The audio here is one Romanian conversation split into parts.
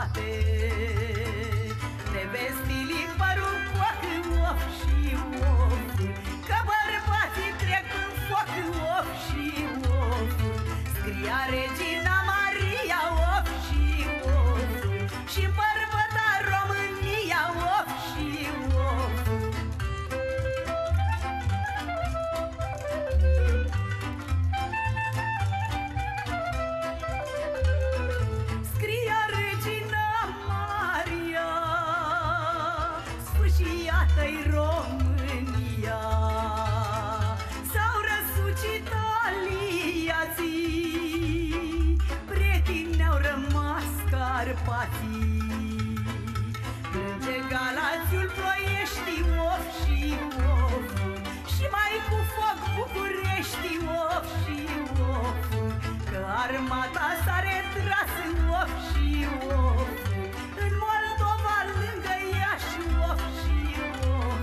toate. Nevestii părul foc, of și of, că bărbații trec în foc, of și of. Scria Regina Maria, of și of, și bărbăta România, of și of. Scria Regina Maria, sfâșiată-i România, s-au răsucit aliații, prieteni ne-au rămas Carpații. Plânge Galațiul, Ploiești, of și of, și mai cu foc București, of și of, că armata s-a retras, of și of, în Moldova lângă Iași, of și of.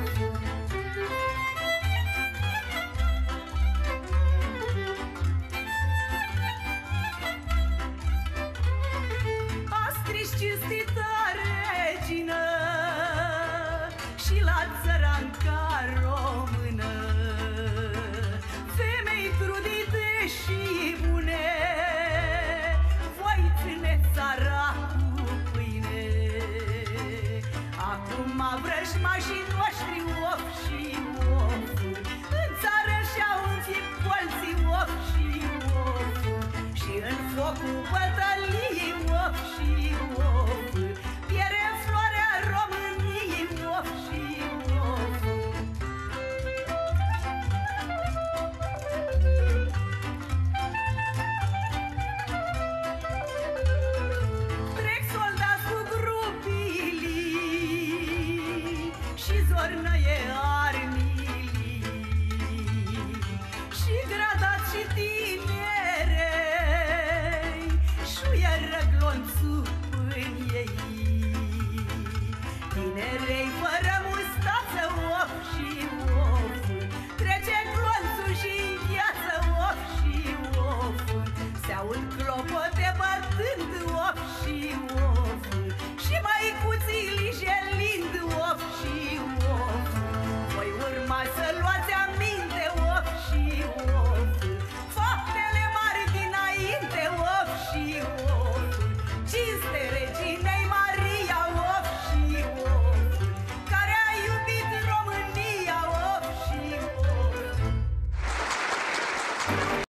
A scris cinstită regină și la țăranca română, femei trudite și bune, voi țineți țara cu pâine. Acum vrăjmașii noștri, of și of, în țară și-au înfipt colții, of și of, și în focul bătăliei, of și of, pierde floarea României, of și of. Trec soldați cu grubilii și zornăie armilii, și gradați și tinerei, șuieră glonțul pâniei. Tinerei fără mustață, of și of, trece glonțul și îngheață, of și of, se aud clopote bătând, of